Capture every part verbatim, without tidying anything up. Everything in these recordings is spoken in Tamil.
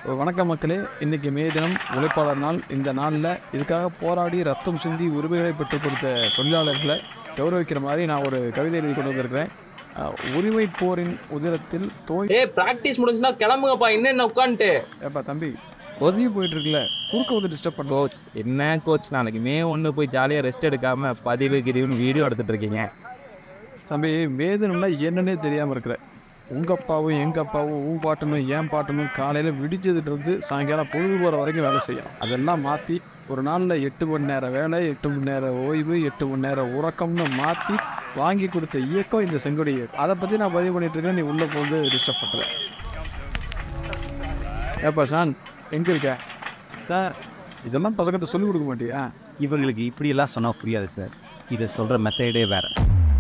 வணக்கம் மக்களே, இன்றைக்கி மே தினம் உழைப்பாளர் நாள். இந்த நாளில் இதுக்காக போராடி ரத்தம் சிந்தி உரிமைகளை பெற்றுக் கொடுத்த தொழிலாளர்களை கௌரவிக்கிற மாதிரி நான் ஒரு கவிதை எழுதி கொண்டு வந்திருக்கிறேன். உரிமை போரின் உதிரத்தில் தோய் ஏ ப்ராக்டிஸ் முடிஞ்சுன்னா கிளம்புங்கப்பா, என்ன உட்காந்துட்டு. ஏப்பா தம்பி, ஒதுங்கி போயிட்டு இருக்குல்ல, குறுக்க வந்து டிஸ்டர்ப் பண்ண. கோச் என்ன கோச், நாளைக்கு மே ஒன்று போய் ஜாலியாக ரெஸ்ட் எடுக்காமல் பதிவு கிரிவுன்னு வீடியோ எடுத்துகிட்டு இருக்கீங்க. தம்பி, மே தினம்னா என்னன்னே தெரியாமல் இருக்கிற உங்கள் அப்பாவும் எங்கள் அப்பாவும் ஊ பாட்டணும் ஏன் பாட்டணும் காலையில் விடிச்சதுலேருந்து சாயங்காலம் பொழுது போகிற வரைக்கும் வேலை செய்யும். அதெல்லாம் மாற்றி ஒரு நாளில் எட்டு மணி நேரம் வேலை, எட்டு மணி நேரம் ஓய்வு, எட்டு மணி நேரம் உறக்கம்னு மாற்றி வாங்கி கொடுத்த இயக்கம் இந்த செங்கொடி இயக்கம். அதை பற்றி நான் பதிவு பண்ணிகிட்டு இருக்கேன், நீ உள்ளே போந்து டிஸ்டர்ப் பண்ணுற. ஏப்பா ஷான், எங்கே இருக்க சார்? இதெல்லாம் பசங்கிட்ட சொல்லிக் கொடுக்க மாட்டியா? இவங்களுக்கு இப்படியெல்லாம் சொன்னால் புரியாது சார். இதை சொல்கிற மெத்தடே வேறு.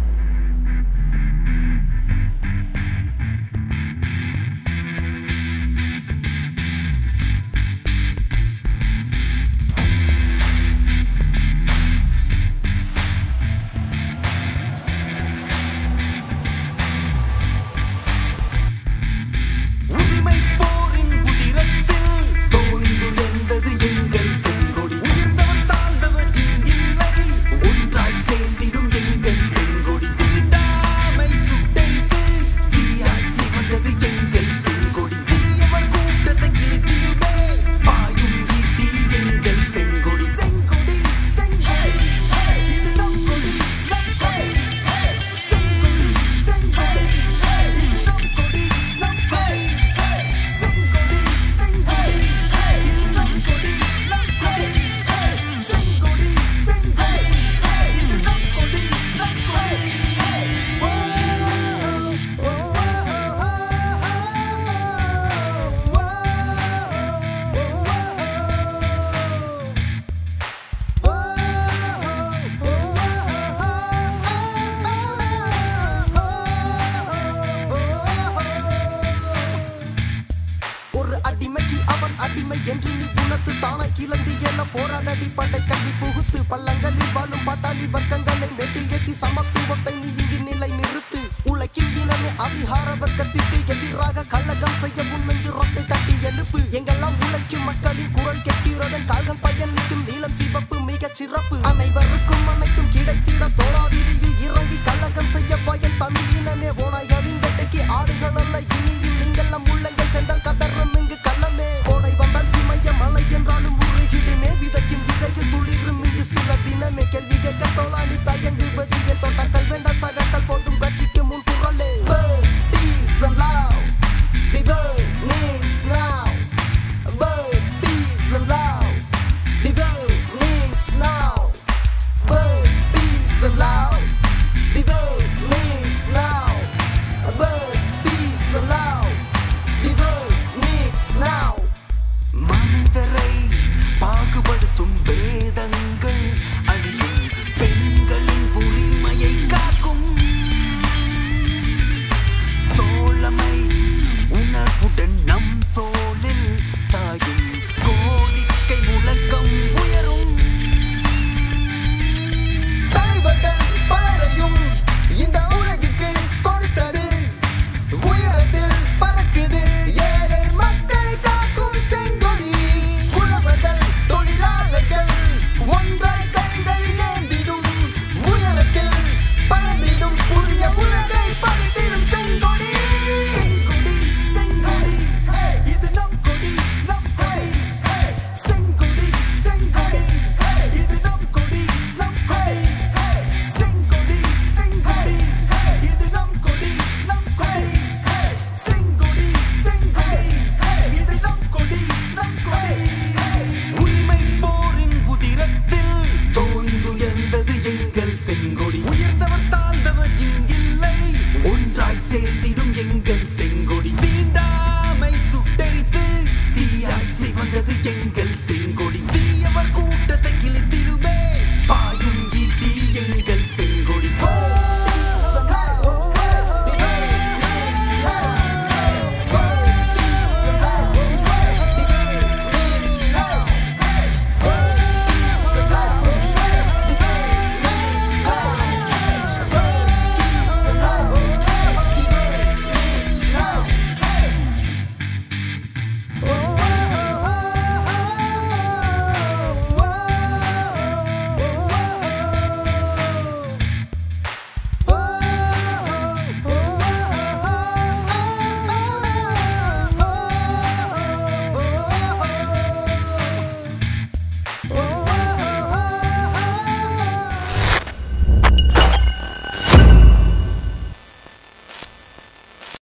அடிமை என்று நீ உணர்த்து தானா கிளந்தி என போராடி படை கல்வி புகுத்து பள்ளங்களில் வாழும் பாட்டாளி வர்க்கங்களை நெட்டில் ஏற்றி சமத்துவத்தை நீ இங்கு நிலை நிறுத்து. உலகில் இளமே அதிகார வர்க்கத்திற்கு எதிராக கலகம் செய்ய முன்னஞ்சு ரொட்டை தட்டி எழுப்பு. எங்கெல்லாம் உழைக்கும் மக்களின் குரல் கேட்கிறதன் கால்கள் பயணிக்கும் நீளம் சிவப்பு மிகச் சிறப்பு. அனைவருக்கும் அனைத்தும் கிடைத்திட தோழா வீதியில் இறங்கி கலகம் செய்ய பயன் தமிழ் இனமே. ஓனாய்களின் வெட்டைக்கு ஆடுகள் அல்ல இனியும் நீங்கெல்லாம் உள்ளங்கள் சென்றால் கதறும் இங்கு கள்ளமே. கோடை வந்தால் இமய மலை என்றாலும் உருகிடுமே. விதைக்கும் விதையில் துளிரும் இங்கு சில தினமே. கேள்வி கேட்க தோழா நீ தயங்குவது என் தோட்டங்கள் வேண்டாம் சகக்கள் போட்டும் கட்சிக்கு முன் குரலே. Peace and love, the world needs now. World peace and love, the world needs now. World peace and love, the world needs now. World peace and love, the world needs now. மனிதரை பாகுபடுத்தும் பேதங்கள் அழியும், பெண்களின் உரிமையை காக்கும் தோழமை உணர்வுடன் நம் தோளில் சாயும். கோரிக்கை முழக்கம் உயரும். தலைவர்கள் பலரையும் இந்த உலகுக்கு கொடுத்தது உயரத்தில் பறக்குது. ஏழை மக்களை காக்கும் செங்கொடி. உழவர்கள் தொழிலாளர்கள் ஒன்றை கைகளில் ஏந்திடும். உயரத்தில் பறந்திடும் புதிய உலகை படைத்திடும் செங்கொடி. செங்கொடி செங்கொடி இது நம் கொடி, நம் கொடி. செங்கொடி செங்கொடி இது நம் கொடி, நம் கொடி. செங்கொடி செங்கொடி இது நம் கொடி, நம் கொடி. செங்கொடி செங்கொடி இது நம் கொடி, நம் கொடி. உரிமை போரின் உதிரத்தில் தோய்ந்துயர்ந்தது எங்கள் செங்கொடி. உயர்ந்தவர் தாழ்ந்தவர் இங்கில்லை, ஒன்றாய் சேர்ந்திடும் எங்கள் செங்கொடி. தீண்டாமை சுட்டெரித்து தீயாய் சிவந்தது